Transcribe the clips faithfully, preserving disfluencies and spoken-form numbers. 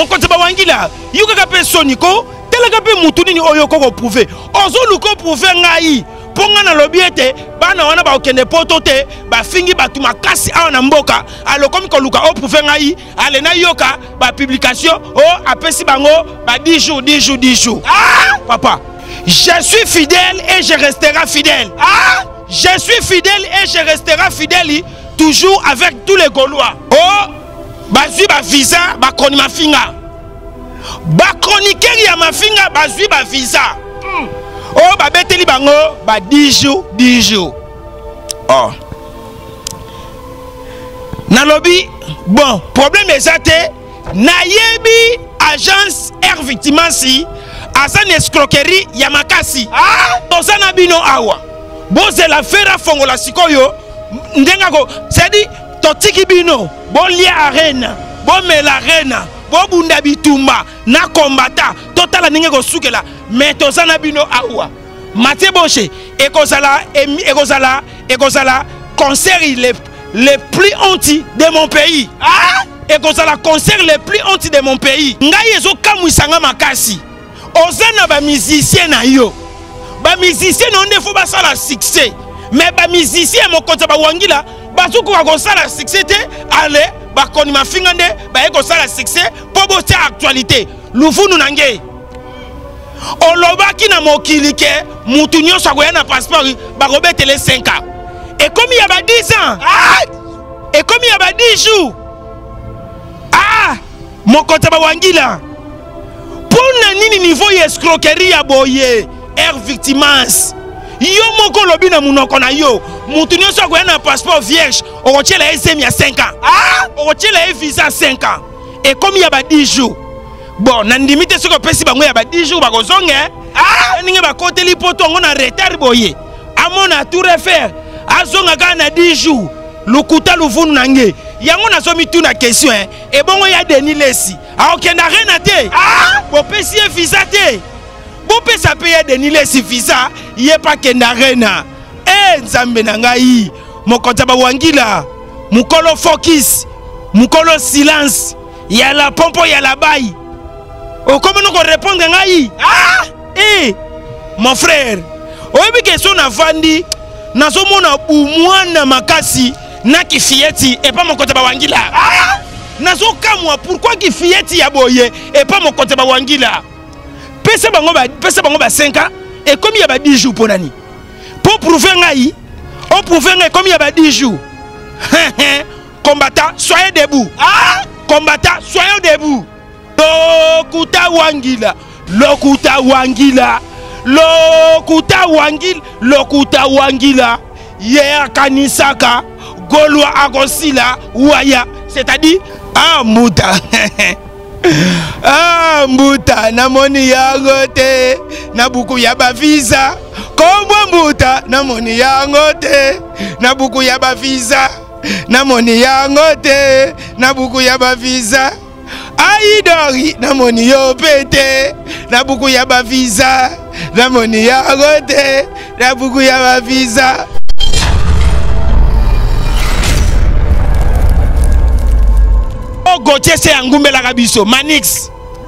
mon côté bawangila yuka kape soniko tela kape mutuni ni oyoko ko prouver ozo luko prouver ngai ponga na lobiete bana wana ba okende poto te ba fingi batu makasi awa na mboka alokomi ko luka o prouver ngai ale na yoka ba publication o apesi bango ba dix jours dix jours dix jours. Ah papa, je suis fidèle et je resterai fidèle. Ah, je suis fidèle et je resterai fidèle toujours avec tous les Gaulois. Oh, bazui ba visa ba koni mafinga. Ba chroniqueur ya mafinga bazui ba visa. Mm. Oh, ba beteli bango ba dix jours dix jours. Oh. Nalobi bon, problème exacté na yebi agence Air Victimancy Asan escroquerie Yamakasi. Ah, tosana bino awa. Boze la fera fongola sikoyo. Ndenga ko, c'est dit totiki bino, bon lia arena, bon mela arena, bon bunda bitumba, na kombata, totala ninge ko sukela, mais tosana bino awa. Mate boche, ekozala, ekozala, ekozala, concert les les plus honti de mon pays. Ah, ekozala concert les plus honti de mon pays. Ngai ezo kamwisanga makasi. Ozana ba musicien na yo. Ba musicien non defo ba sala succès. Mais ba musicien mo konta ba wangila ba suku ko sala succès te ale ba koni mafingande ba eko sala succès po bo ta actualité. Lufunu nange. Olobaki na mokili ke mutu nyonso akoya na passeport ba robetele cinq ans. Et comme il y a ba dix ans. Ah! Et comme il y a ba dix jours. Ah! Mo konta ba wangila. Pour nini niveau escroquerie ya boye Air Victimancy yo moko lobi na munoko na yo mutu nyonso akoya na passeport vierge okotiela S M ya cinq ans. Ah, okotiela visa cinq ans. Et comme il y a ba dix jours. Bon, na ndimite soko pesi bango ya ba dix jours bakozonge. Ah, ninge ba koteli poto ngo na retard boye. Amona tout refaire. Azonga ka na dix jours. Lukuta luvunu nange. Yango na zomi tu na question hein. Et bongo ya Denis Lesi. A okenda rena te. Ah, bo pesi visa te. Bo pesa paye Denis Lesi visa, yé pa kenda rena. Eh nzambe na ngai. Mokonza ba wangila. Mukolo focus. Mukolo silence. Ya la pompo ya la baille. O comment nous répondre ngai? Ah, eh mon frère. Oyebi question na vandi. Nazomona umwana makasi. Na kifieti et pas mon côté bawangila. Ah! Nazo kamwa pourquoi kifieti ya boye et pas mon côté bawangila. Pesa bango ba pesa bango ba cinq ans et comme il y a ba dix jours pour nani. Pour prouver ngai, on prouver ngai comme il y a ba dix jours. Combattant, soyez debout. Ah! Combattant, soyez debout. Lokuta wangila, lokuta wangila. Lokuta wangil, lokuta wangila. Yer kanisaka. Gaulois agosila waya, c'est-à-dire ah muta. Ah muta na moni yangote na buku ya ba visa. Kombo muta na moni yangote na buku ya ba visa. Na moni yangote na buku ya ba visa. Aidori na moni yo pete na buku ya ba visa. Na moni yangote na buku ya ba visa. Gauthier c'est Angumbe la Rabiso, Manix.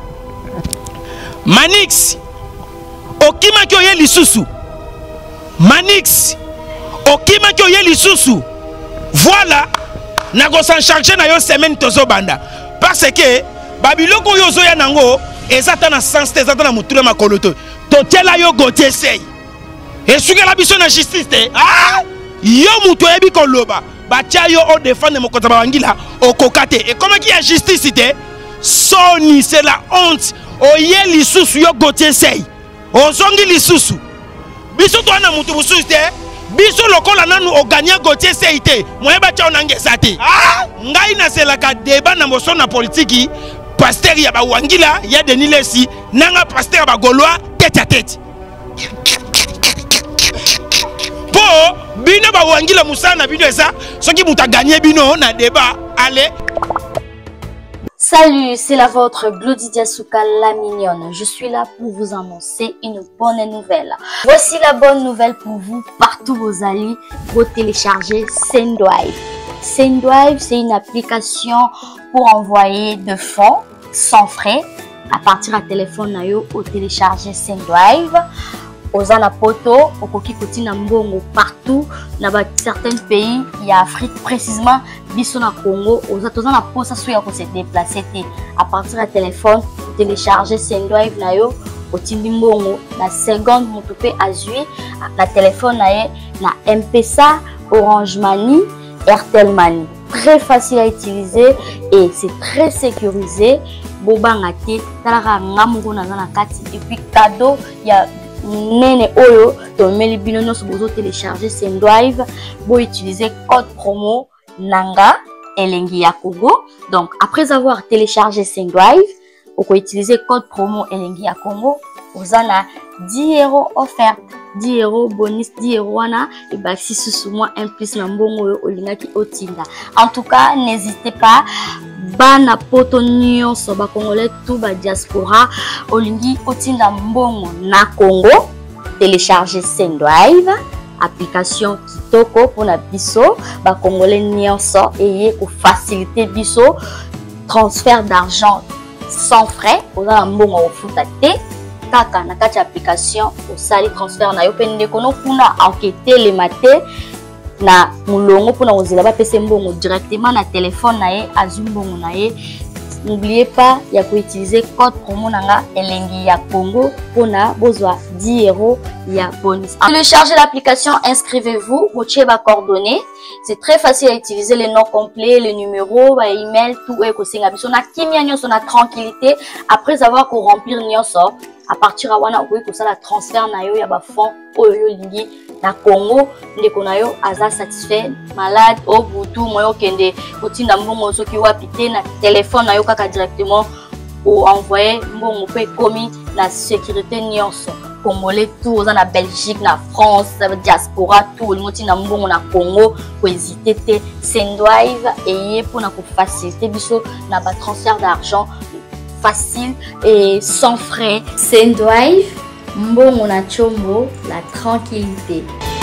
Manix. Okima ki oye lisusu. Manix. Okima ki oye lisusu. Voilà. Na go s'en charger na yo semaine tozo banda. Parce que Babiloko yo zoya nango ezata na sens te ezata na muture makoloto. Totela yo Gauthier sei. Et suka la biso na justice te. Ah! Yo muto ebi koloba. Batia yo o défendre mon côté bawangila au kokate. Et comment qui a justice ité? Soni c'est la honte. Oye lisusu yo Gauthier sei. Ozongi lisusu. Biso to na mutu busu te. Biso lokola nanu o gagner Gauthier sei te. Moye batia onangeza te. Ah! Ngai na c'est la ka débat na moso na politique. Pasteur ya bawangila ya Denis Lesi nanga pasteur ba Gaulois tête à tête. Po bino ba wangila musana bino eza soki muta gagner bino na débat allez. Salut, c'est la vôtre Glodidia Souka la mignonne. Je suis là pour vous annoncer une bonne nouvelle. Voici la bonne nouvelle pour vous partout où vous allez. Vous télécharger Sendwive. Sendwive, c'est une application pour envoyer de fonds sans frais. À partir du téléphone, na yo, au télécharger Sendrive. Aux anapoto, au koki koti na mbongo partout. Dans certains pays, il y a Afrique précisément, biso na Congo. Aux autres, on a posé ça pour se déplacer. À partir du téléphone, télécharger Sendrive na yo, au tindi mbongo. La seconde, vous pouvez azui, na téléphone na ye, na M P S A, Orange Money, Airtel Money. Très facile à utiliser et c'est très sécurisé. Bobangate, talara ngamungo na na kati et puis cadeau, il y a nene oyo to meli bino nyonso bozo télécharger Sendrive, bo utiliser code promo nanga elengi ya Congo. Donc après avoir téléchargé Sendrive, vous pouvez utiliser code promo elengi ya Congo, vous en a dix euros offert, dix euros bonus, dix euros wana et bah si sous moi un plus na mbongo o lingaki otinda. En tout cas, n'hésitez pas bana poto nyonso ba congolais tout ba diaspora olingi otinda mbongo na Congo, télécharger Sendrive, application kitoko pour na biso ba congolais nyonso et pour faciliter biso transfert d'argent sans frais pour na mbongo au futate kaka na kati application au sali transfert na yo pende kono kuna enquêter les maté na mulongo pour na ozela ba pese mbongo directement na téléphone na ye azumbongo na ye. N'oubliez pas il y a pour utiliser code promo nanga elengi ya Congo pour na bozwa dix euros ya bonus. Téléchargez l'application, inscrivez-vous, motiez ba coordonnées. C'est très facile à utiliser, les noms complets, les numéros, ba email, tout est kosinga biso na kimia nyonso na tranquillité après avoir ko remplir nyonso. À partir de wana okoki kosala transfert na yo ya ba fonds oyo lingi na Congo ndeko na yo aza satisfait malade au butu moyo kende kotinda mbongo soki wapi te na téléphone na yo kaka directement ou envoyer mbongo pe komi na sécurité nyonso congolais tout oza na Belgique na France diaspora tout lingotinda mbongo na Congo ko hésiter te Sendrive et pour na ko faciliter biso na ba transfert d'argent facile et sans frais. Sendrive, mbongo na chombo, la tranquillité.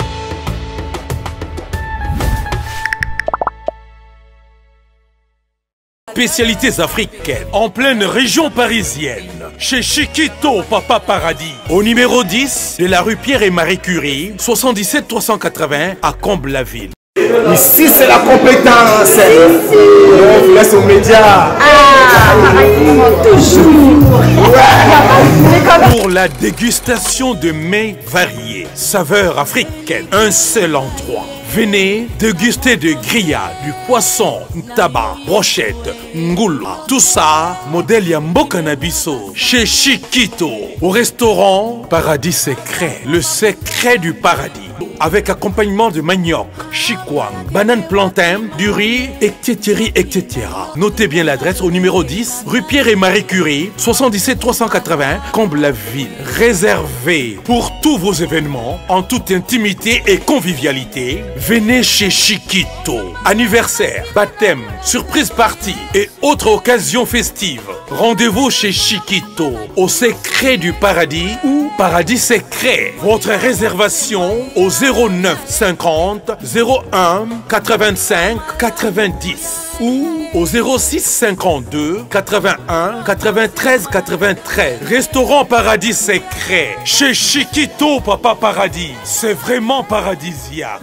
Spécialités africaines en pleine région parisienne, chez Chiquito Papa Paradis, au numéro dix de la rue Pierre et Marie Curie, soixante-dix-sept trois cent quatre-vingts à Comble-la-Ville. Ici c'est la compétence. On vous laisse aux médias. Ah, toujours. Pour la dégustation de mets variés, saveurs africaines, un seul endroit. Venez déguster de grillades, du poisson, tabac, brochette, ngoula. Tout ça, modèle Yamboka Nabiso, chez Chiquito, au restaurant Paradis Secret, le secret du paradis. Avec accompagnement de manioc, chikwang, banane plantain, du riz, et cetera et cetera. Notez bien l'adresse au numéro dix, rue Pierre et Marie Curie, soixante-dix-sept trois cent quatre-vingts, Comble-la-Ville. Réservé pour tous vos événements, en toute intimité et convivialité. Venez chez Chiquito. Anniversaire, baptême, surprise party et autres occasions festives. Rendez-vous chez Chiquito, au secret du paradis ou Paradis Secret. Votre réservation au zéro neuf cinquante zéro un quatre-vingt-cinq quatre-vingt-dix ou au zéro six cinquante-deux quatre-vingt-un quatre-vingt-treize quatre-vingt-treize. Restaurant Paradis Secret chez Chiquito Papa Paradis. C'est vraiment paradisiaque.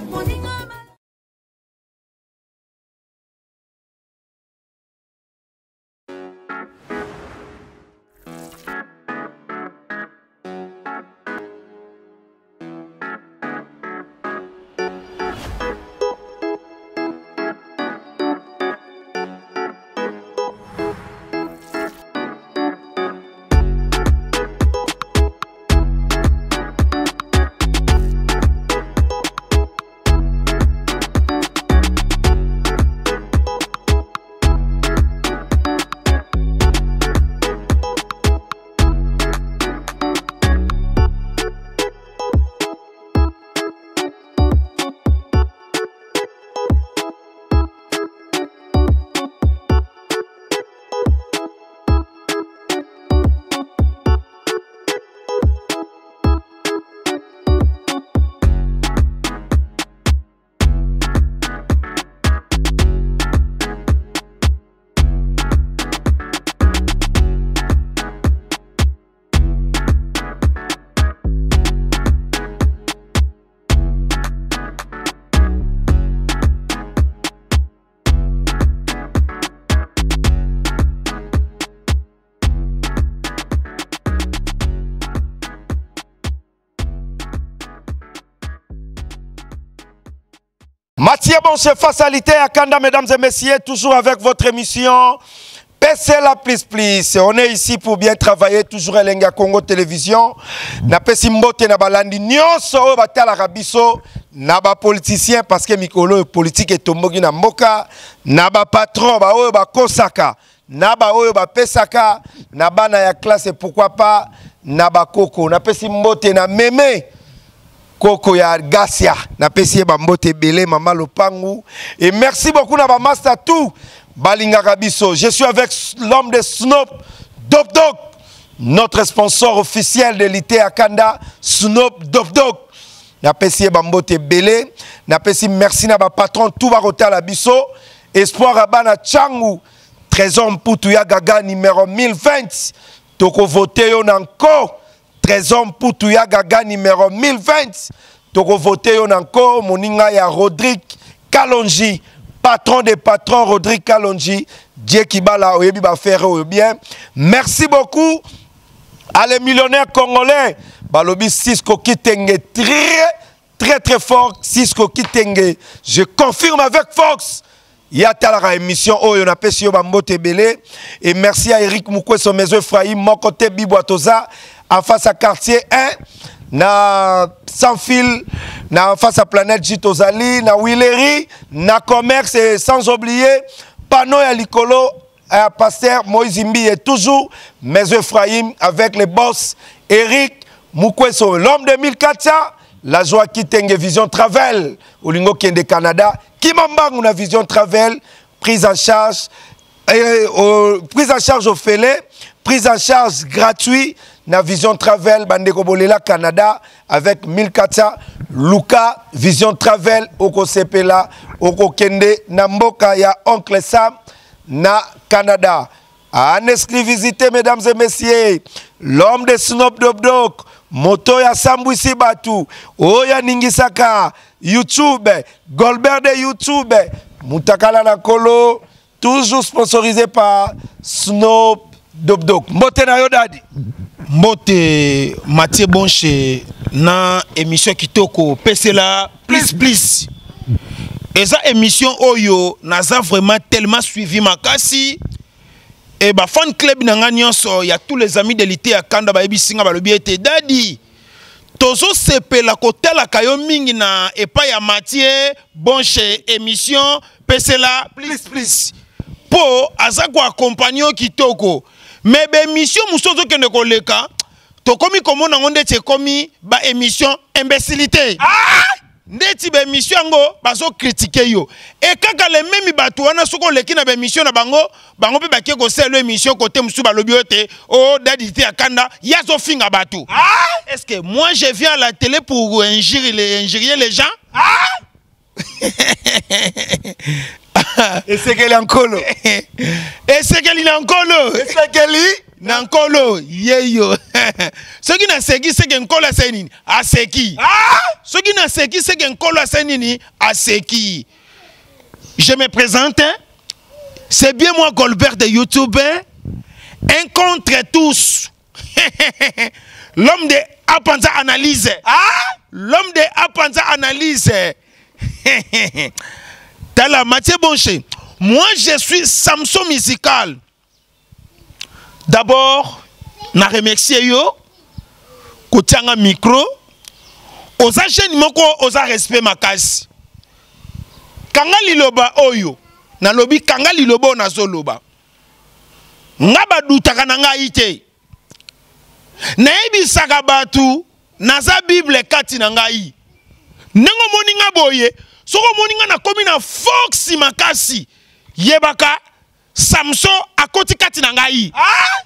Mathieu Bonche face à l'Ité à Kanda, mesdames et messieurs, toujours avec votre émission P C la Please Please. On est ici pour bien travailler, toujours à Lenga Congo Télévision. Na pesi mbote na balandi nyonso oyo batalaka biso na ba politicien parce que mikolo politique etomboki na mboka na ba patron ba oyo ba kosaka na ba oyo ba pesaka na bana ya classe et pourquoi pas na ba koko. Na pesi mbote na meme Koko ya Gasia, na pesi bambote belé Mama Lopangu. Et merci beaucoup na ba master tout Balinga Rabiso. Je suis avec l'homme de Snoop Dop Dog, notre sponsor officiel de l'I T à Kanda, Snoop Dop Dog. Na pesi bambote belé, na pesi merci na ba patron tout barota la biso. Espoir Abana Changu, Trésor Mputuya Gaga numéro mille vingt. Toko voté yon encore. Trésor Mputuya Gaga numéro mille vingt. Toko voté yon encore. Moninga ya Rodrigue Kalonji. Patron des patrons Rodrigue Kalonji. Dieu qui bat la oyebi ba faire bien. Merci beaucoup à les millionnaires congolais. Balobi Cisco Kitenge très très très fort. Cisco Kitenge. Je confirme avec Fox. Il y a la émission oh on a pesi yo bambote belé et merci à Eric Mukweso Mezo Ephraim mon côté Biboatoza en face à quartier un na sans fil na en face à planète Jitozali na Willery na commerce et sans oublier panneau ya likolo à pasteur Moïse Imbi et toujours Mezo Ephraim avec les boss Eric Mukweso l'homme de mille quatre cents. La joie qui tengue Vision Travel au Lingo Kende Canada qui m'embarque na Vision Travel prise en charge euh, euh, prise en charge au Félé prise en charge gratuit na Vision Travel Bandeko Bolela Canada avec mille quatre cents Luka Vision Travel Oko Sepela Oko Kende na mboka ya Oncle Sam na Canada. En exclusivité mesdames et messieurs, l'homme de Snoop Dop Dog Moto ya Sambwisi Batu, Oya Ningisaka, YouTube, Goldberg de YouTube, Mutakala Nakolo, toujours sponsorisé par Snoop Dop Dog. Mbote na yo dadi. Mbote Mathieu Bonche na émission Kitoko P C la Please Please. Et ça émission Oyo naza vraiment tellement suivi makasi. Et bah fan club nanga nyonso ya tous les amis de l'I T à Kanda ba ebisinga ba lobi ete dadi tozo sepela kotela kayo mingi na epa ya Mathieu Bonche émission P C la Please Please po aza ko accompagner kitoko mais be émission musozo kende koleka to komi komona ngonde te komi ba émission imbécilité ah ndeti be émission ngo bazo critiquer yo et kaka le même bato wana soko leki na be émission na bango bango pe bakie ko selo émission côté musu ba lobi ote oh dadi te akanda yazo finga bato ah est-ce que moi je viens à la télé pour injurier les injurier les gens ah et c'est qu'elle est en colo et c'est qu'elle est en colo et c'est qu'elle est Nankolo, yeyo. Ce qui n'a seki, c'est qu'un colo à Sénini. À Seki. Ce qui n'a seki, c'est qu'un colo à Sénini. À Seki. Je me présente. C'est bien moi, Goldberg de YouTube. Un contre tous. L'homme de Apanza Analyse. L'homme de Apanza Analyse. T'as la Mathieu Bonche. Moi, je suis Samson Musical. D'abord, na remercier yo, kotianga micro, oza jeune moko oza respect makasi. Kanga liloba oyo, na lobi kanga liloba na zoloba. Ngaba dutaka na nga ite. Na ebi saka batu, naza Bible kati na ngai. Nengo moninga boye, soko moninga na komi na foxi makasi. Yebaka, Samson akoti kati na ngai. Ah!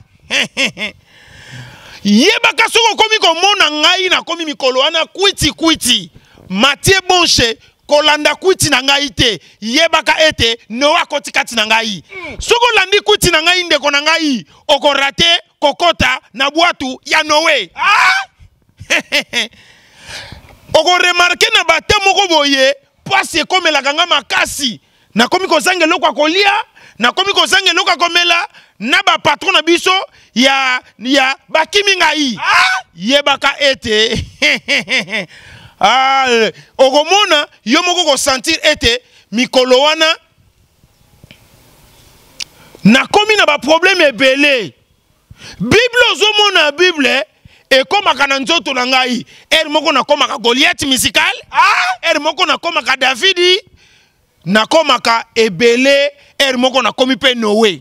Yebaka soko komi ko mona ngai na komi mikolo ana kwiti kwiti. Mathieu Bonche kolanda kwiti na ngai te. Yebaka ete no akoti kati na ngai. Soko landi kwiti na ngai ndeko na ngai oko rate kokota na boatu ya Noé. Ah! Oko remarquer na bate moko boye pasi comme la ganga makasi. Na komi ko zange lokwa kolia. Na komi ko zange loka komela na ba patron na biso ya ya bakimi ngai ah? Yebaka ete Ah, okomona yo moko ko sentir ete mikolo wana na komi na ba problème ebele. Bible ozomona Bible e komaka na nzoto na ngai. Er moko na komaka Goliath musical. Ah, er moko na komaka Davidi. Na komaka ebele, er moko na komi pe Noé.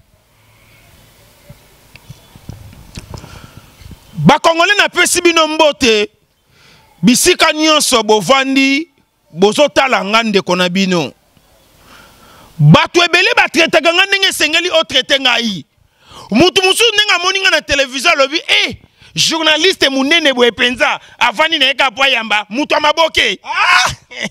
Ba Congolais na pesi bino mbote. Bisika nyonso bovandi bozotala ngande kona bino. Batu ebele ba traite nga ndenge sengeli o traite ngai. Mutu musu nenga moninga na télévision lobi eh journaliste munene boye penza avani na eka po yamba mutu amaboke. Ah!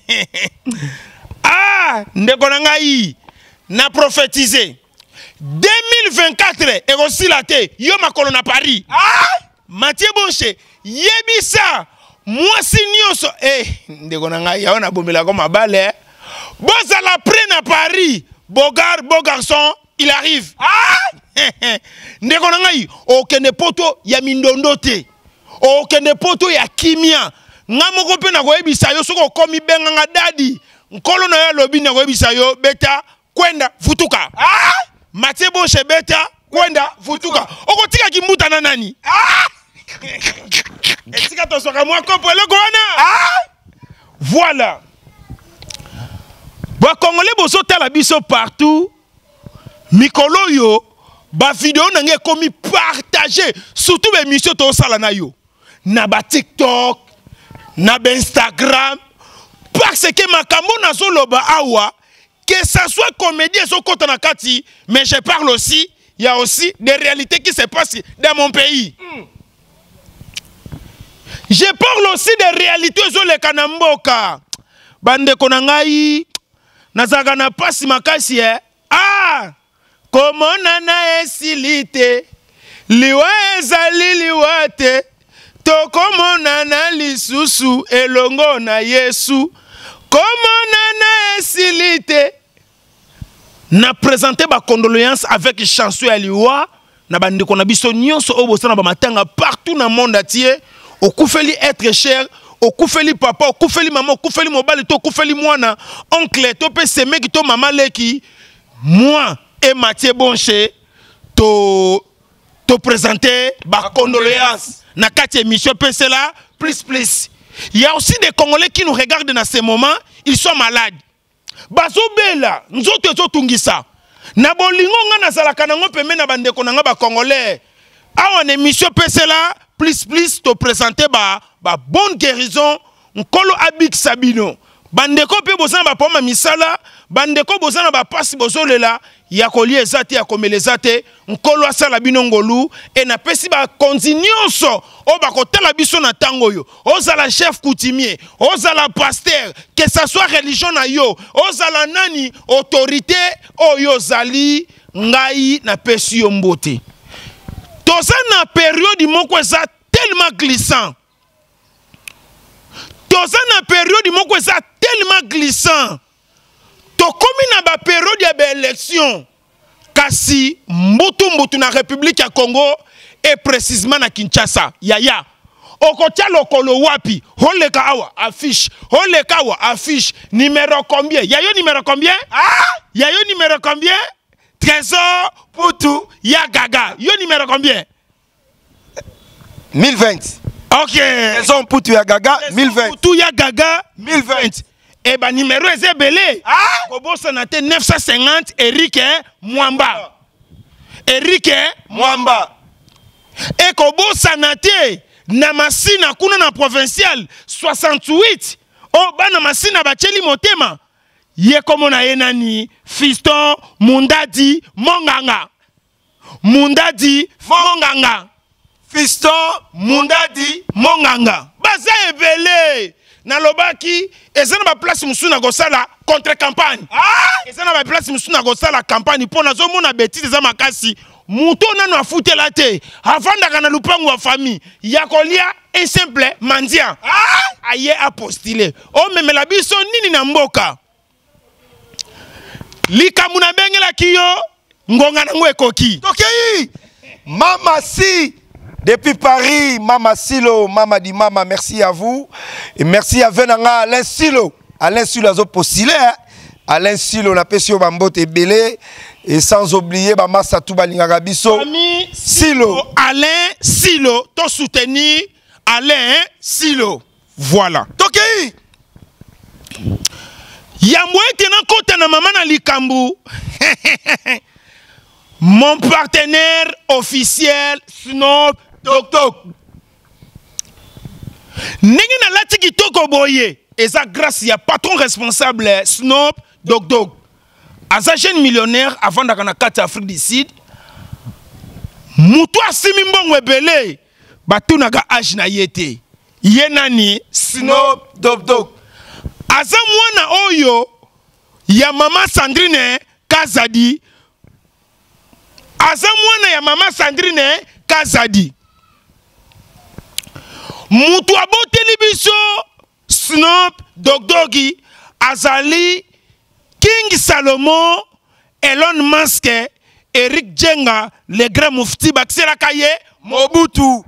Ah, ndeko na ngai na prophétiser deux mille vingt-quatre et aussi la te yo makolo na Paris. Ah! Mathieu Bonche yebisa moi si nyonso eh ndeko na ngai ya na bomela ko mabale. Bozala près na Paris, Bogar, beau garçon, il arrive. Ah! Ndeko na ngai okende poto ya mindondo te. Okende poto ya kimia. Nga moko pe na koyebisa yo soko komi benga nga dadi. Nkolo na ya lobi na koyebisa yo beta kwenda futuka. Ah! Mathieu Bonche beta kwenda futuka. Okotika kimbuta na nani? Ah! Etika to soka mwa kopo eloko wana. Ah! Voilà. Ba Congolais boso tala biso partout. Mikolo yo ba vidéo nange komi partager surtout be mission to sala na yo. Na ba TikTok, na ba Instagram parce que makambo na zoloba awa que ça soit comédien so kota na kati mais je parle aussi il y a aussi des réalités qui se passent dans mon pays. Mm. Je parle aussi des réalités zo le kanamboka. Bande konangai nazaka na pasi makasi eh. Ah! Komona na esilite liwa ezali liwate tokomona na lisusu elongo na Yesu komona na esilite na présenter ba condoléances avec chanson ya liwa na bande kona biso nyonso obosana ba matanga partout na monde entier okufeli être cher okufeli papa okufeli maman okufeli mobali to okufeli mwana oncle to pe semeki to mama leki moi et Mathieu Bonche to to présenter ba condoléances na quatre émissions P C là plus plus. Il y a aussi des Congolais qui nous regardent dans ces moments, ils sont malades. Bazo bela nzoto zo tungisa na bolingo nga na zala kanango peme na bande konanga ba Congolais. A on émission P C là plus plus to présenter ba ba bonne guérison nkolo abik sabino. Bandeko pe bozana ba poma misala, bandeko bozana ba pasi bozolela, ya kolie ezate ya komelezate, nkolo asala bino ngolu, et na pesi ba konzinyoso, o ba kotala biso na tango yo, ozala chef coutumier, ozala pasteur, que ça soit religion na yo, ozala nani, autorité, o yo zali, ngai na pesi yo mbote. Toza na période moko eza tellement glissant. Toza na période moko eza tellement glissant. To komi na ba période ya ba élection. Kasi mbutu mbutu na République ya Congo et précisément na Kinshasa. Yaya. Okotia lokolo wapi? Holeka awa affiche. Holeka awa affiche. Numéro combien? Yayo numéro combien? Ah! Yayo numéro combien? Trésor Poutou ya gaga. Yo numéro combien? mille vingt. Ok. Trésor Poutou ya gaga mille vingt. Poutou ya gaga mille vingt. Eh ben numéro est belé. Ah! Kobo sanate neuf cent cinquante Eric Mwamba. Eric Mwamba. Et kobo sanate na masina kuna na provincial soixante-huit. Oh bana masina bacheli motema. Ye komo na yenani Fiston Mundadi Monganga. Mundadi Monganga. Fiston Mundadi Monganga. Baza ebele. Na lobaki ezana ba place musuna gosala contre campagne. Ah! Ezana ba place musuna gosala campagne pona zo mona bêtise za makasi. Muto nanu afutela te. Avanda na lupangu wa famille. Yakolia un simple mendiant. Ah! Aye apostile. O memela biso nini na mboka. Likamuna bengela kiyo ngonga nango ekoki. Tokei. Mama si Depuis Paris, Mama Silo, Mama di Mama, merci à vous. Et merci à Venanga, Alain Silo. Alain Silo a postulé. Alain Silo, n'a pas sur Bambote et Belé. Et sans oublier, Mama Satou Balingarabiso. Ami Silo. Alain Silo, to soutenir Alain Silo. Voilà. Ok. Yamwe tena kota na mama na likambu. Mon partenaire officiel Snoop Dogg Dogg. Nengi na lati kitoko boye. Eza grâce ya patron responsable Snoop Dogg Dogg. Aza jeune millionnaire avant d'aka na kati Afrique du Sud. Mutu asimi mbongo ebele. Batu naga age na yete. Ye nani Snoop Dogg Dogg. Aza mwana oyo ya mama Sandrine Kazadi. Aza mwana ya mama Sandrine Kazadi. Mutu aboteli biso Snoop Dogg Dogg azali King Salomon, Elon Musk, Eric Jenga, le grand mufti Baksela Kaye, Mobutu.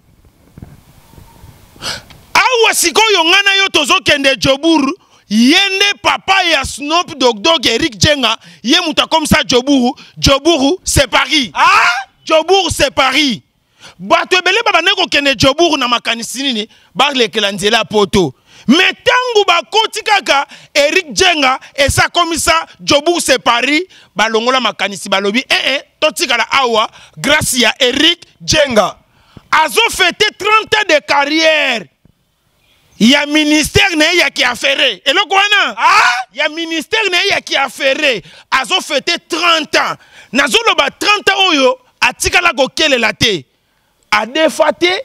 Awa sikoyo ngana yo tozo kende Joburu, yende papa ya Snoop Dogg Dogg Eric Jenga, ye muta comme ça Joburu, Joburu c'est Paris. Ah, Joburu c'est Paris. Bato ebele baba neko kende Joburu na makanisi nini, ba le kelanzela poto. Mais tangu ba koti kaka Eric Jenga et ça comme ça Joburu c'est Paris, ba longola makanisi balobi eh eh totika la awa grâce à Eric Jenga. Azo fêté trente ans de carrière. Il y a ministère ne ya qui a ferré. Et le quoi ah, il y a ministère ne ya qui a ferré. Azo fêté trente ans. Nazo lo ba trente ans oyo atika la gokele la te. A défaté,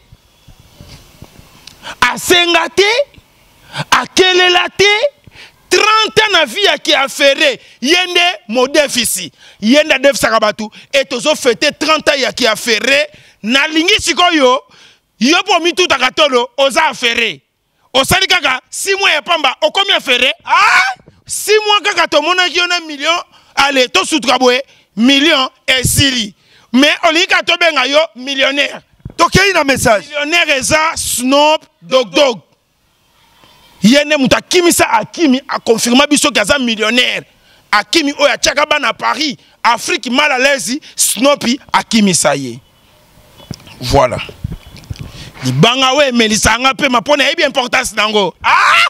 a sengate, a kele la te. trente ans na vie ya qui a ferré. Yende mo déficit. Yende def sakabatu. Et tozo fêté trente ans ya qui a ferré. Na lingi sikoyo. Yo po mi tout akatolo oza affairé. Osali kaka six mois ya pamba o combien ferré? Ah, six mois kaka to mona ki on a million. Allez, to soutra boye million et siri. Mais oli ka to benga yo millionnaire. To kei na message. Millionnaire eza Snoop Dogg Dogg. Yene muta kimisa akimi a confirma biso kaza millionnaire. Akimi oya tchakaba na Paris, Afrique mal à l'aise, Snoopy akimisa ye. Voilà. Libanga we melisanga pe mapona ebi importance nango. Ah!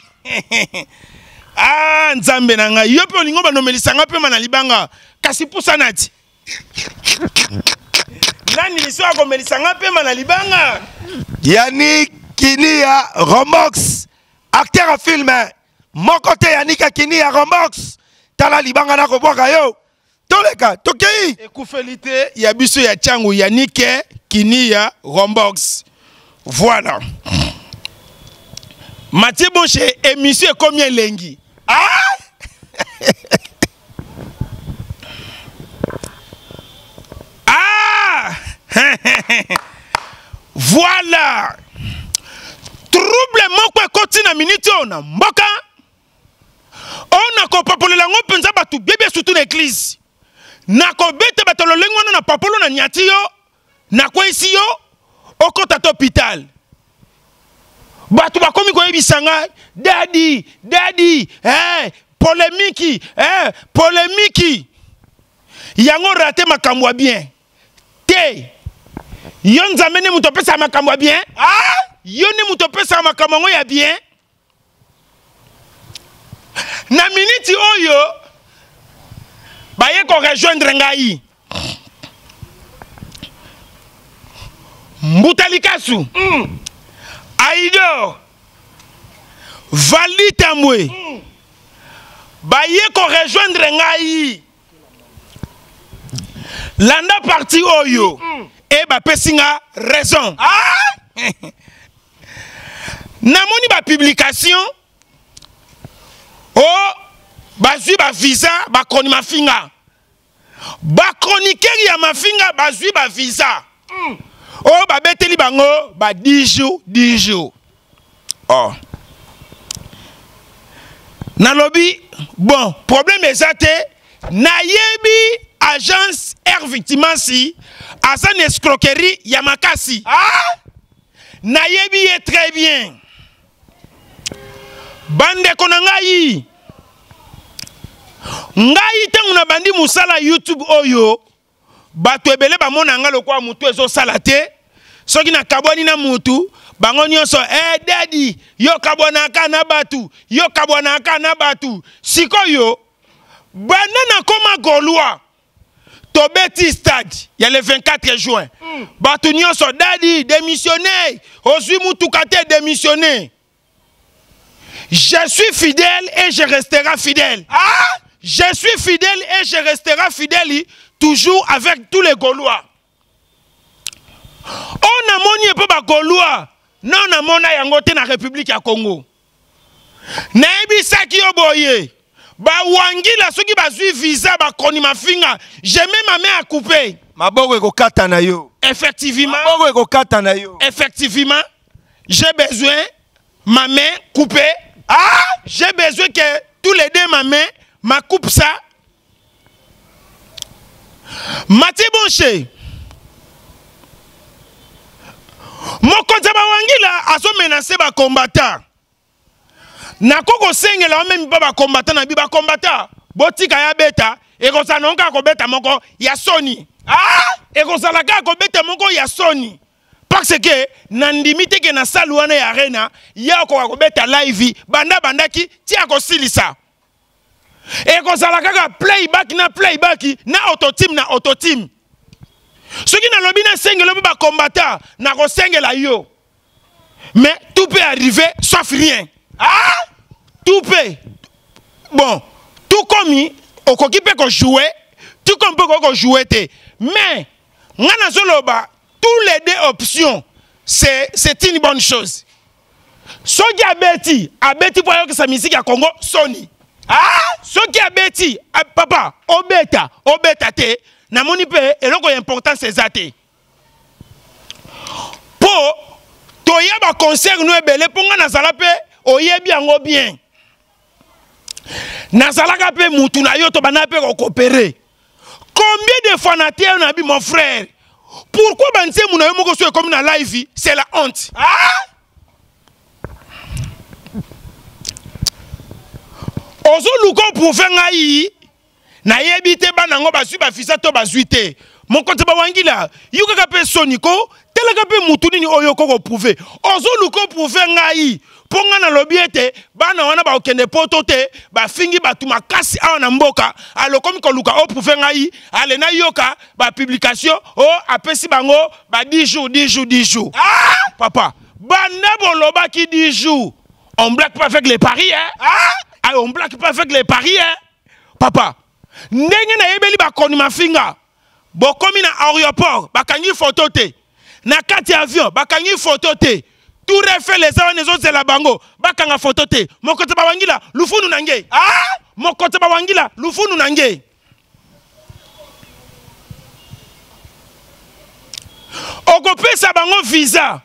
Ah, nzambe nanga yo pe olingo ba no melisanga pe mana libanga. Kasi pusa nati. Nani liso ko melisanga pe mana libanga. Yannick Kinia Romox, acteur à film. Mon côté Yannick Kinia Romox. Tala libanga na ko boka yo. Toleka, tokei. Ekoufelité ya biso ya changu Yannick Kinia Romox. Voilà. Mathieu Bonché, émission combien lengi? Ah! Ah! Voilà. Trouble moko koti na minute ona mboka. On a ko papolela ngo penza batu bébé surtout l'église. Na ko bete batolo lengwana na papolo na nyati yo. Na ko isi yo. Okota hôpital. Batu bakomi ko ebisanga daddy, daddy, eh, polémique, eh, polémique. Yango raté makamwa bien. Te. Yon zamene mutopesa makamwa bien. Ah, yoni mutopesa makamwa ya bien. Na minute oyo baye ko rejoindre ngai. Mbutalikasu. Mm. Aido. Valitamwe. Mm. Baye ko rejoindre ngai. Landa parti oyo. Mm. E ba pesinga raison. Ah! Namoni ba publication. Oh, bazui ba visa, ba kroni mafinga. Ba chroniqueur ya mafinga bazui ba visa. Mm. Oh, ba beteli bango, ba dix jours, dix jours. Oh. Nalobi, bon, problème exacté, na yebi agence Air Victimasi asa une escroquerie ya makasi. Ah? Nayebi ye très bien. Bande konangai. Ngai tangu na bandi musala YouTube oyo. Bato ebele ba mona nga lokwa mutu ezo salate. Soki na kabwani na mutu. Bango nyonso, eh daddy, yo kabwanaka na batu, yo kabwanaka na batu. Siko yo, banana koma golwa. Tobeti stade, il y a le vingt-quatre juin. Mm. Batu nyonso, daddy, démissionné. Ozui mutukate démissionné. Je suis fidèle et je resterai fidèle. Ah? Je suis fidèle et je resterai fidèle toujours avec tous les Gaulois. On a moni peu ba Gaulois. Non, na mona yangote na République ya Congo. Naibi saki oboye. Ba wangila soki ba zui visa ba koni mafinga. J'ai même ma main à couper. Maboko eko kata na yo. Effectivement. Maboko eko kata na yo. Effectivement. J'ai besoin ma main coupée. Ah, j'ai besoin que tous les deux ma main ma coupe ça. Mati Bonche. Mokonza ba wangila aso menacer ba combattant. Na koko sengela même ba ba combattant na bi ba combattant. Botika ya beta e ko sanonga ko beta moko ya soni. Ah! E ko salaka ko beta moko ya soni. Parce que nandimite ke na saluana ya arena ya ko ko beta live banda bandaki ti ako silisa. E ko salaka ka playback na playback na autotime na autotime. Ce qui n'a pas sengelo ba combattant na ko sengela yo. Mais tout peut arriver sauf rien. Ah! Tout peut. Bon, tout comme au koki peut ko jouer, tout comme peut ko jouer te. Mais ngana zoloba tous les deux options c'est c'est une bonne chose. Ce qui a bêti, a bêti pour que sa musique à Congo Sony. Ah! Ce qui a bêti, papa, obeta, obeta te. Na moni pe eloko important c'est até. Po toya ba concert no ebele ponga na sala pe oyebi yango bien. Na sala ka pe mutu na yo to bana pe ko coopérer. Combien de fanatiques on a bi mon frère? Pourquoi banse muna yo moko so comme na live, c'est la honte. Ah! Ozo luko pour faire ngai na yebite banango basu ba fisa to bazuite mon konte ba wangila yuka ka pe soniko telaka pe mutuni ni oyo ko prouver ozo luko prouver ngai ponga na lobiete bana wana ba okende poto te ba fingi batu makasi awa na mboka alokomi ko luka o prouver ngai ale na yoka ba publication o apesi bango ba dix jours dix jours dix jours. Ah papa bana boloba ki dix jours on blague pas avec les paris hein. Ah on blague pas avec les paris hein papa. Ndenge na yebeli ba koni mafinga bokomi na aéroport bakangi photo te na kati avion bakangi photo te tout refait les awa nezo zela bango bakanga photo te mokote ba wangila lufunu nange. Ah mokote ba wangila lufunu nange. Okopesa bango visa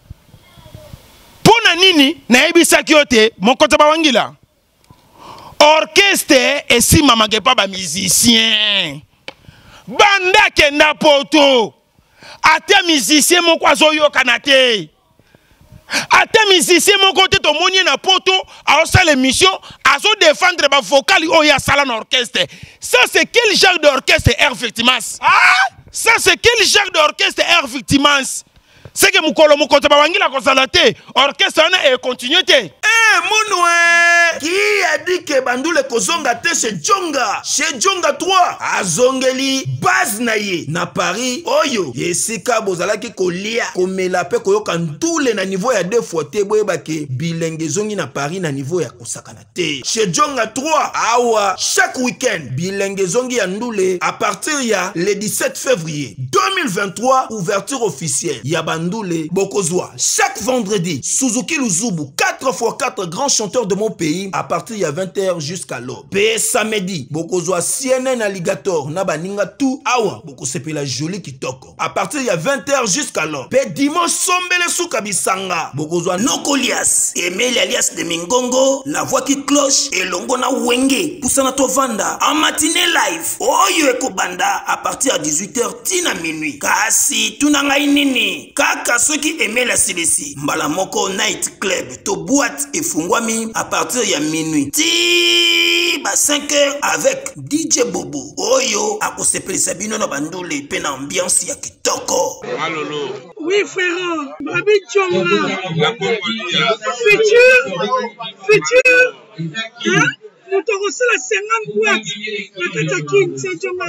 pona nini na yebisa kiote mokote ba wangila. Orchestre et si maman ke pas ba musicien. Banda kenda poto. Ate musicien mon kwa zo yo kanate. Ate musicien mon côté to moni na poto a sa l'émission a so défendre ba vocal o ya sala na orchestre. Ça c'est quel genre d'orchestre Air Victimas? Ah! Ça c'est quel genre d'orchestre Air Victimas? C'est que mukolo mukote ba wangila ko salate orchestre na e continuité. Eh monoué qui a dit que bandoule kozonga te chez Djonga chez Djonga trois azongeli base na ye na Paris oyo yesika bozalaki kolia komela pe koyoka ndule na niveau ya deux fois te boyeba ke bilenge zongi na Paris na niveau ya kosakana te chez Djonga trois awa chaque week-end bilenge zongi ya ndule à partir ya le dix-sept février deux mille vingt-trois ouverture officielle ya bandoule bokozwa chaque vendredi Suzuki Luzubu quatre quatre fois quatre grands chanteurs de mon pays à partir de vingt heures jusqu'à l'aube. P samedi, bokozwa C N N Alligator na baninga tout awa boko sepela joli kitoko. À partir de vingt heures jusqu'à l'aube. P dimanche sombele souka bisanga bokozwa Nokolias, Emile alias de Mingongo, la voix qui cloche et longo na wenge poussana tovanda en matinée live. Oyo ekobanda à partir à dix-huit heures tina minuit. Kasi tunanga inini kaka ceux qui aimaient la silesi mbala moko night club to boîte et fungwami à partir ya minuit ti ba cinq heures avec D J Bobo oyo akosepelisa bino na bandule pe na ambiance ya kitoko. Malolo. Oui frère, Babi Tchonga. Futur, futur. Hein? Nous te recevons la cinquante boîtes. La Katakin, c'est Tchonga.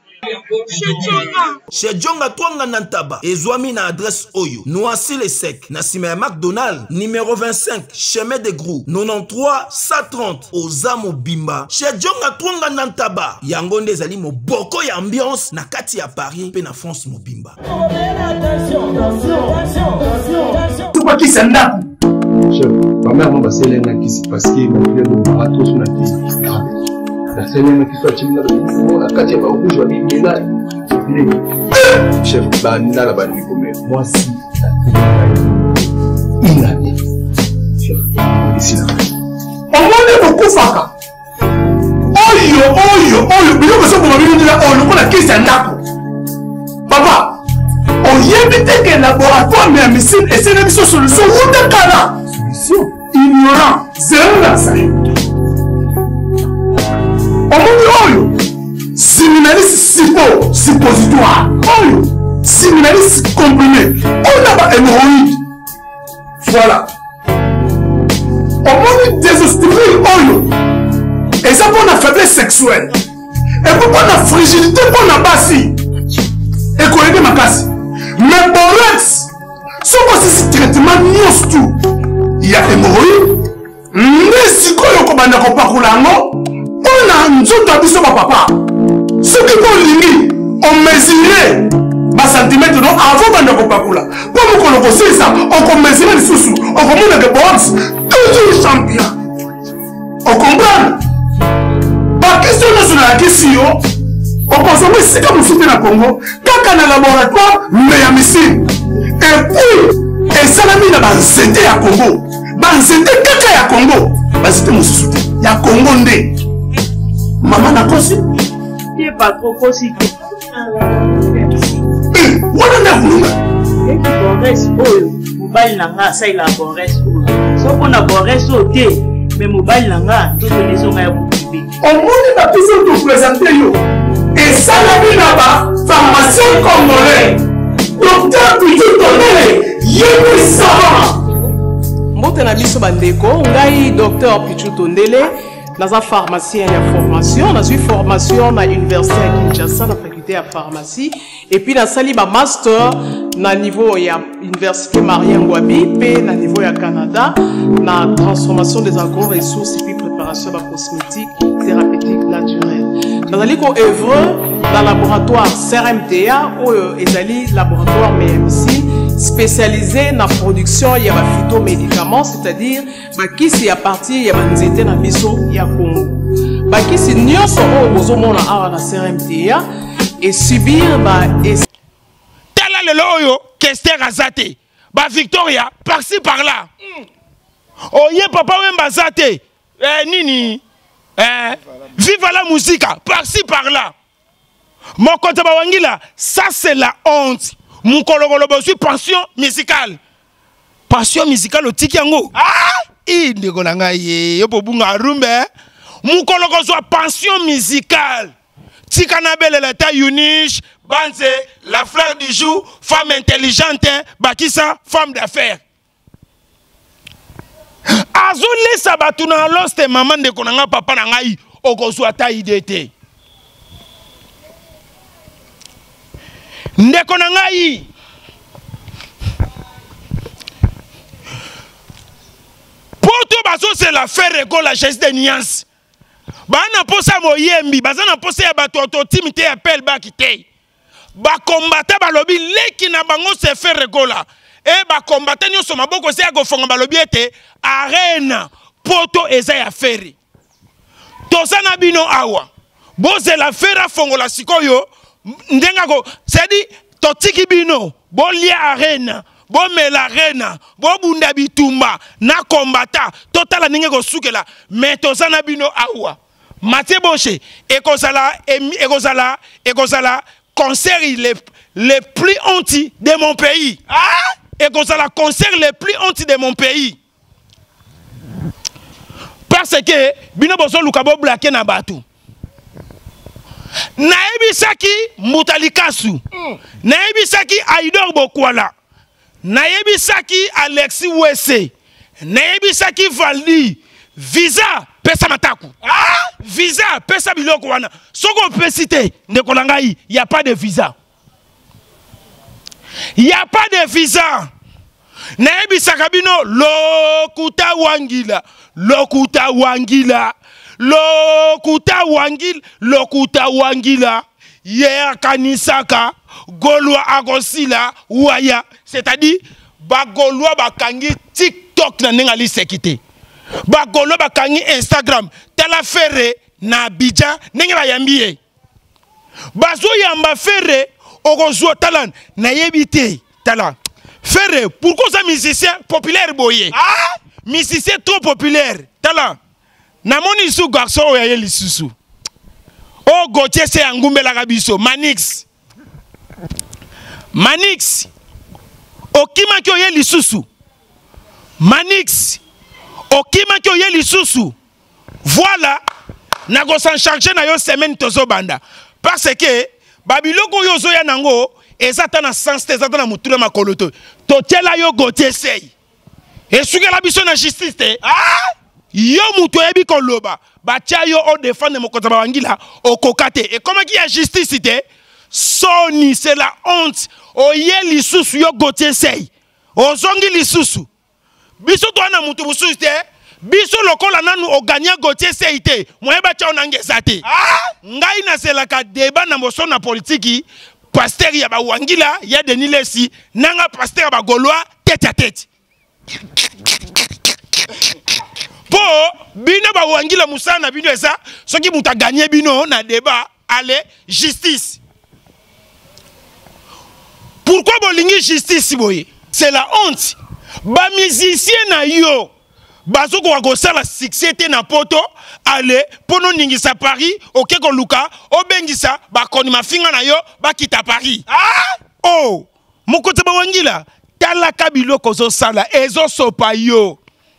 Chez Djonga Twanga Nantaba, Ezwami na adresse Oyo, Noisy les Secs, Nassime McDonald, numéro vingt-cinq, chemin de Grou, quatre-vingt-treize cent trente, Ozamo Bimba. Chez Djonga Twanga Nantaba, Yangonde Zali mo boko ya ambiance, na kati ya Paris, pe na France mo Bimba. Attention, attention, attention, attention. Tout pas qui s'en a. Chef, ma mère m'a passé l'un qui s'est passé, mon frère de marathon sur la télé. La semaine qui soit timide, la quatrième fois où je vais aller là, chef, bah, n'a la banni comme moi si il a dit, chef, ici là. On m'a beaucoup faka. Oyo, oyo, oyo, mais nous sommes pour venir là, on nous a qui c'est un naco. Papa, on y évite que le laboratoire mais un missile et c'est une solution, où t'es là? Solution, ignorant, zéro là, ça y est. Oyo, séminaliste suppo, suppositoire. Oyo, séminaliste comprimé. On a pas hémorroïde. Voilà. On m'a désostérile. Oyo. Et ça pour la faiblesse sexuelle. Et pour la fragilité pour la bassi. Et qu'on aide ma casse. Mais borex, ce que c'est ce traitement nios tout. Il y a hémorroïde. Mais si quoi y'a comme un accompagnement. On a un autre abisso papa. Ce qui est ligne, on mesurait ma centimètre avant de ne pas couler. Pour nous connaître ça, on mesurait les sous-sous, on commande des box, toujours champion. On comprend? Par question sur la question, on consomme si comme vous la Congo, quand on a un laboratoire, mais un missile. Et puis, et ça l'a mis dans le C T à Congo. Dans le C T, caca à Congo. Bah, c'était mon sous-sous. Il y a Congo ndé. Maman n'a pas si. Il n'est pas trop possible. Eh, voilà la roue. Et puis, Boris, oh, mobile n'a ça, il a Boris. Sauf qu'on a Boris au thé, mais mobile n'a tout le maison à vous. On m'a pas pu se présenter. Et ça, la vie là-bas, pharmacien congolais. Docteur Pitou Tonele, Yémi Savant. Mbote na biso bandeko, ngai docteur Pitou Tonele. Dans un pharmacien il y a formation, dans une formation à l'université à Kinshasa, dans la faculté de pharmacie, et puis dans sali ba master na niveau il y a l'université Marien Ngouabi, puis na niveau il y a Canada, na transformation des agro-ressources et puis préparation de cosmétiques thérapeutiques naturelles. Dans ali ko œuvre dans laboratoire C R M T A ou ezali laboratoire M M C spécialisé dans la production il y a des phytomédicaments, c'est-à-dire qui c'est à partir il y a des étés dans biso il y a Congo. Qui c'est nyonso o bozomona awa na C R M T A et subir ba et tala le loyo Kester Azate ba Victoria par-ci par-là. Oye papa wemba Azate eh nini eh vive la musique par-ci par-là. Mon côté ba wangila ça c'est la honte. Mon kologolo bosui pension musicale. Pension musicale au tikiango. Ah! I ndeko na ngai yo bobunga rumbe. Mon kologo soit pension musicale. Tikana belle l'état uniche, banze la fleur du jour, femme intelligente, bakisa femme d'affaires. Azule sabatuna loste maman de konanga papa na ngai okozwa ta idée. Ndeko na ngai poto bazo c'est la faire école la geste de nuance bana posa moyembi bazana posa ya bato autotime te appel bakite ba combattre balobi leki na bango se faire école et ba combattant nyonso maboko se ya kofonga balobi ete arena poto eza ya feri tozana bino awa bozela fera fongola sikoyo ndenga ko c'est-à-dire totiki bino bolia arena bomela arena bobunda bitumba na kombata totala ninge kosukela mais tozana bino awa Mathieu Bosché ekozala ekozala ekozala concert les les plus anti de mon pays ah ekozala concert les plus anti de mon pays parce que bino bozo lukabo blaqué na batu naebisaki Mutalikasu mm. naebisaki Aïdor Bokwala naebisaki Alexis Wesse naebisaki Valdi visa pesa mataku ah visa pesa biloko wana soko pesite ndeko ngai y a pas de visa y a pas de visa naebisaka bino lokuta wangila lokuta wangila lokuta wangila lokuta wangila ye kanisaka golwa agosila waya c'est-à-dire ba golwa bakangi TikTok na nenga lisekite ba golwa bakangi Instagram tala fere na Abidjan nenga bayambiye bazo yamba fere okozwa talan na yebite tala fere pourquoi ça musicien populaire boye ah musicien trop populaire tala na moni su garçon oya ye lisusu o Gauthier se angumbela kabiso Manix Manix okima ki oye lisusu Manix okima ki oye lisusu voilà na go s'en charger na yo semaine tozo banda parce que babiloko yo zo ya nango ezata na sens ezata na mutula makoloto to tela yo Gauthier sei esukela biso na justice te ah yo muto ebi koloba batia yo o défendre mokonza bawangila okokate et comment qui a justice te soni c'est la honte oye lisusu yo Gauthier sei ozongi lisusu biso to na mutu bususu te biso lokola nanu o gagner Gauthier sei te moyeba tia onangeza te ah ngai na selaka débat na moso na politique pasteur ya bawangila ya Denis Lesi nanga pasteur ba Gaulois tête à tête po bino ba wangila musana bino eza soki muta gagner bino na débat allez justice pourquoi bolingi justice boye c'est la honte ba musicien na yo bazoko wa kosala succès te na poto allez pono ningisa Paris okeko luka obengisa ba koni mafinga na yo bakita Paris ah oh mokote ba wangila tala kabilo kozo sala ezo sopa yo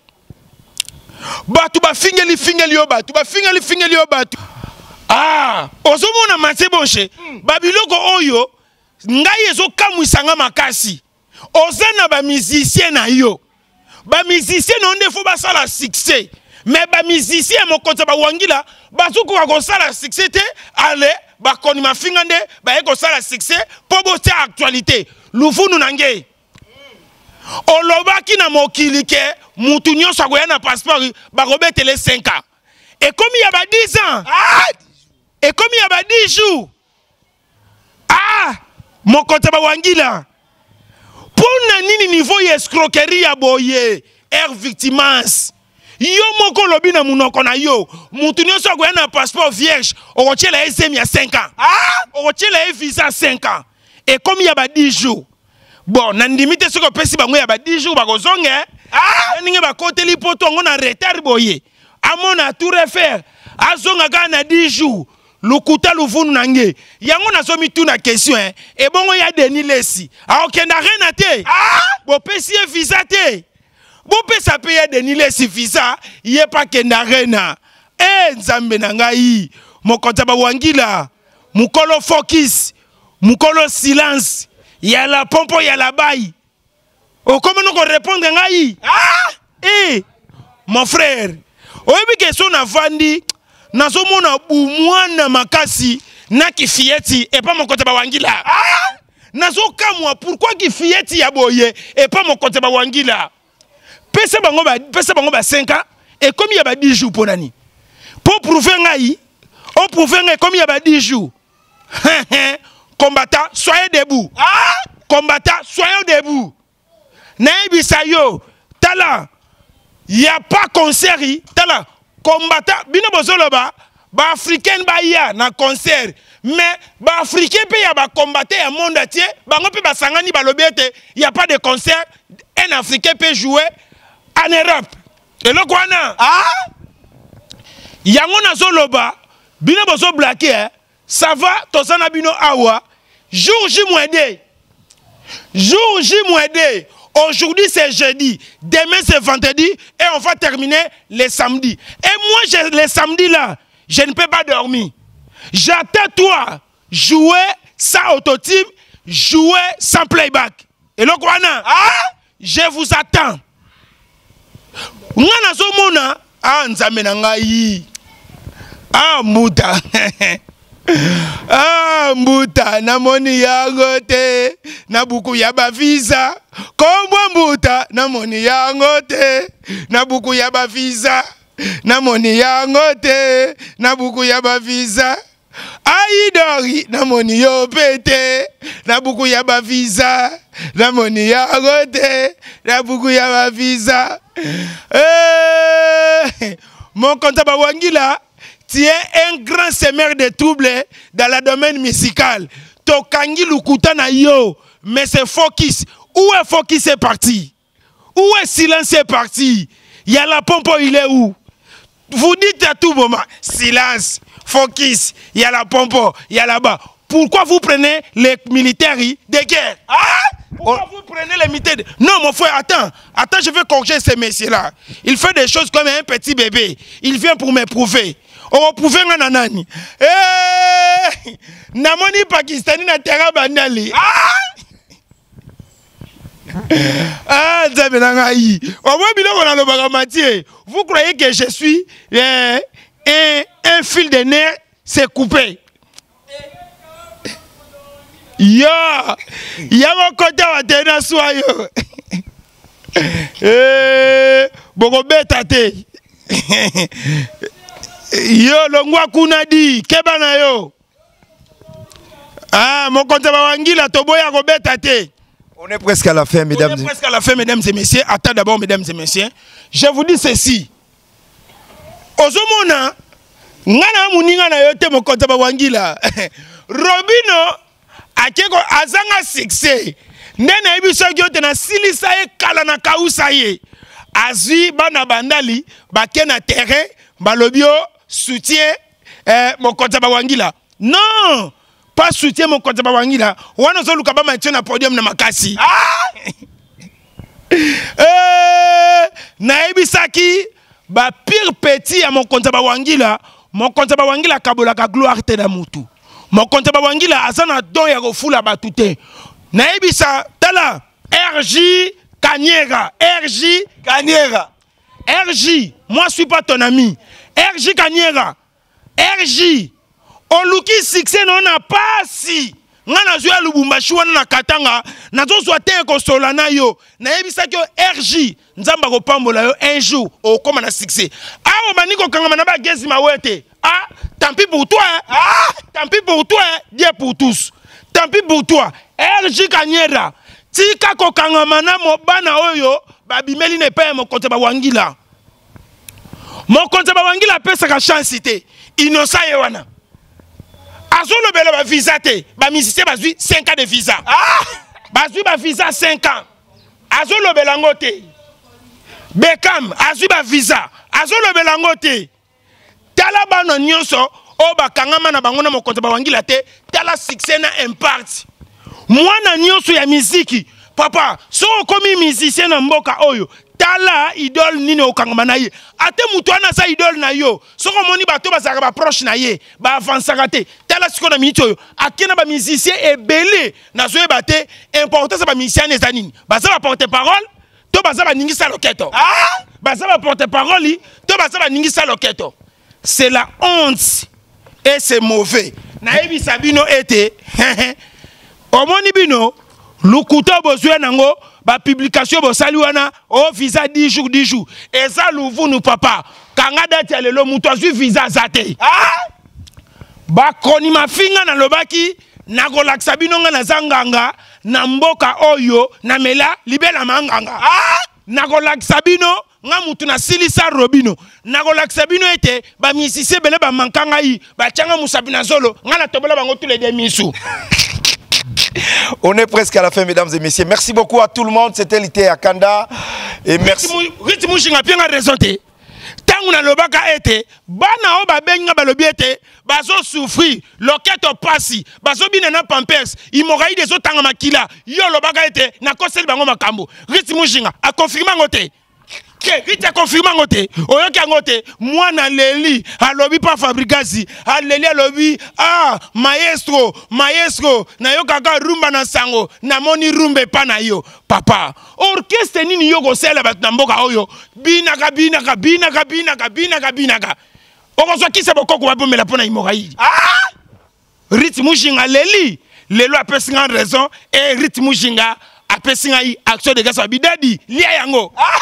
batu ba fingeli fingeli yo batu ba fingeli fingeli yo batu ah ozomona Mathieu Bosché mm. babiloko oyo ngai ezo kamwisanga makasi ozana ba musicien na yo ba musicien onde fo ba sala succès mais ba musicien mokonza ba wangila bazuko ko sala succès te ale ba koni mafinga nde ba eko sala succès po bo te actualité lufunu nange olobaki na mokili ke mutu nyonso akoya na passeport bakobetele cinq ans et comme il y a ba dix ans ah et comme il y a ba dix jours ah mokonza ba wangila pona nini niveau ya escroquerie ya boye er victimas yo moko lobi na munoko na yo mutu nyonso akoya na passeport vierge okotiela ezemi ya cinq ans ah okotiela e visa cinq ans et comme il y a ba dix jours bon na ndimite soko pesi bango ya ba dix jours bakozonge ah ninge ba koteli poto ngo na retard boye amona tout refaire azonga ka na dix jours lukuta luvunu nange yango nazo mituna question hein et bongo ya Denis Lesi a okenda rena te ah bo pesi e visa te bo pesa pe ya Denis Lesi visa ye pa kenda rena eh nzambe na ngai mokonza ba wangila mukolo focus mukolo silence ya la pompo ya la baille oh comment nous répondre ngai ah eh mon frère oyebi question na vandi nazomona bumwana makasi na kifieti et pas mon côté bawangila ah nazokamwa pourquoi kifieti ya boye et pas mon côté bawangila pesa bango ba pesa bango ba cinq ans et comme il y a ba dix jours pour nani pour prouver ngai on prouver ngai comme il y a ba dix jours combattant soyez debout ah combattant soyez debout naebisa yo tala y a pas concert tala combattant bino bozoloba ba africain ba ya na concert mais ba africain pe ya ba combattant ya monde entier bango pe ba sangani ba lobete y a pas de concert un africain peut jouer en Europe et le quoi na ah yango na zoloba bino bozo blaqué ça va tosana bino awa jour J moins jour J moins aujourd'hui c'est jeudi, demain c'est vendredi et on va terminer les samedis. Et moi, je, les samedis là, je ne peux pas dormir. J'attends toi jouer sans autotune, jouer sans playback. Et le quoi ah, je vous attends. Ngana zo mona ah nzambe na ngai. Ah muta. Ah mbuta na moni yango te na buku ya ba visa kombo mbuta na moni yango te na buku ya ba visa na moni yango te na buku ya ba visa aidori na moni yo pete na buku ya ba visa na moni yango te na buku ya ba visa eh mon compte ba wangila. Tu es un grand semeur de troubles dans le domaine musical. Tokangi lukuta na yo, mais c'est focus. Où est focus est parti? Où est silence est parti? Il y a la pompe, il est où? Vous dites à tout moment, silence, focus, il y a la pompe, il y a là-bas. Pourquoi vous prenez les militaires de guerre? Ah? Pourquoi vous prenez les militaires de... Non, mon frère, attends. Attends, je vais corriger ces messieurs-là. Il fait des choses comme un petit bébé. Il vient pour m'éprouver. On va prouver nga nanani. Eh! Namoni Pakistani na terra bandali. Ah! Ah, Zabenangaï. On voit bien qu'on a le bagamatier. Vous croyez que je suis eh, un, un fil de nerf, c'est coupé. Yo! Y'a mon côté à tenir soi yo. Eh! Bogo betate. Yo, longwa kunadi, kebana yo. Ah, mon compte Bawangila, toboya gobeta te. On est presque à la fin, mesdames. On est presque à la fin, mesdames et messieurs. Attends d'abord, mesdames et messieurs. Je vous dis ceci. Ozomona, ngana muninga na yote mon compte Bawangila. Robino, akeko azanga succès. Nena ibiso yote na silisa e kala na kausa ye. Azui bana bandali, bakena terrain, balobio. Soutien eh, mon compte Bawangila. Non, pas soutien mon compte Bawangila. Wana zo lukaba maintien na podium na makasi. Ah! eh, na ebisaki ba pire petit à mon compte Bawangila. Mon compte Bawangila kabola ka gloire te na mutu. Mon compte Bawangila azana don ya kofula batute. Na ebisa tala R J Kanyera, R J Kanyera. R J, moi je suis pas ton ami. R J Kanyera, R J, Oluki succès non na pas si. Ngana zuya Lubumbashi wana na Katanga, nazo swate ko solana yo. Na yebisa ko R J, nzamba ko pambola yo un jour au comme na succès. Ah o maniko kanga na ba gezi mawete. Ah, tant pis pour toi. Hein? Ah, tant pis pour toi, hein? Dieu pour tous. Tant pis pour toi. R J Kanyera, tika ko kanga mana mo bana oyo, babimeli ne pa mo konte ba wangila. Mon compte Bawangila peut sa chance innocent yewana. Azolo bela ba visa te, ba musicien bazui cinq ans de visa. Ah! Bazui ba visa cinq ans. Azolo bela ngote. Beckham azui ba visa. Azolo bela ngote. Tala bano nyonso o ba kangama na bango na mon compte Bawangila te, tala succès na impact. Moi na nyonso ya muziki. Papa, so komi musicien na mboka oyo. Tala idole nini okangama na ye ate mutu ana sa idole na yo soko moni bato bazaka ba proche na ye ba avancera te tala siko na minute oyo akena ba musicien ebele na zoye bate importance ba musicien ezanini baza ba porte parole to baza ba ningisa loketo ah baza ba porte parole to baza ba ningisa loketo. C'est la honte et c'est mauvais na ebi sabino ete omoni bino lukuta bozwe nango ba publication bo saliwana o visa dix jours dix jours et ça louvu nous papa kanga date lelo muto azu visa zate ah ba koni mafinga na lobaki na golaksa bino nga na zanganga na mboka oyo na mela libela manganga. Ah! Nakolakisa bino nga mutu na silisa robino. Nakolakisa bino ete ba misise bele ba mankanga yi ba changa musabina zolo nga na tobola bango tous les deux misu. On est presque à la fin, mesdames et messieurs. Merci beaucoup à tout le monde. C'était l'Ité à Kanda. Et merci. Riti Mouchinga bien raison te. Tangu na lobaka ete bana o ba benga balobi ete bazo souffrir loketo pasi bazo bina na pampers imorai des otanga makila yo lobaka ete na koseli bango makambo. Riti Mouchinga a confirmé ngote. Ke Riti a confirmé ngote. Oyoki ngote mwana leli alobi pa fabrikasi aleli alobi ah maestro maestro na yo kaka rumba na sango na moni rumbe pa na yo papa orchestre nini yo ko sela bat na mboka oyo binaka binaka binaka binaka binaka binaka okozwa kisa bokoko babomela pona imorai ah Riti Mouchinga leli lelo apesi nga raison et Riti Mouchinga apesi nga action de grâce bidadi lia yango ah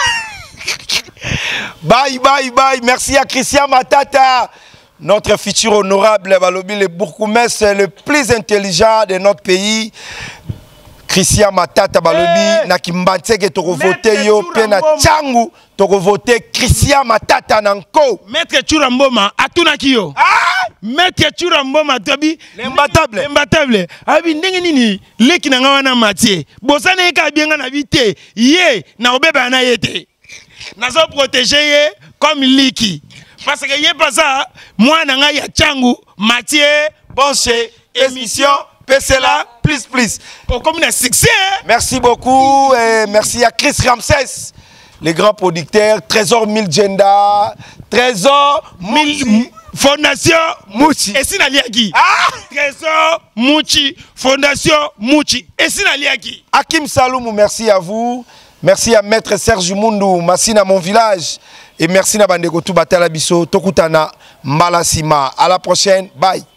Bye, bye, bye. Merci à Christian Matata, notre futur honorable Balobi, le bourgmestre le plus intelligent de notre pays. Christian Matata Balobi, na kimbanseke toko voter yo, pena changu toko voter Christian Matata nanko. Maître Churamboma, atuna kiyo. Ah! Maître Churamboma, tobi. L'imbattable. L'imbattable. Abi ndenge nini, leki na nga wana matie. Bosane eka bienga na vite. Ye, na obeba na yete. Nazo protéger comme Liki. Parce que yé pas ça, moi nanga ya changu, Mathieu, Bonché, émission, P C là, plus plus. Oh, comme un succès. Merci beaucoup et merci à Chris Ramsès, les grands producteurs, Trésor Miljenda, Trésor Mil Fondation Mouchi. Et si naliaki. Ah! Trésor Mouchi, Fondation Mouchi. Et si naliaki. Hakim Saloum, merci à vous. Merci à Maître Serge Mundu, merci à mon village. Et merci à Bandego Toubatala Bisso, Tokutana, Malasima. À la prochaine. Bye.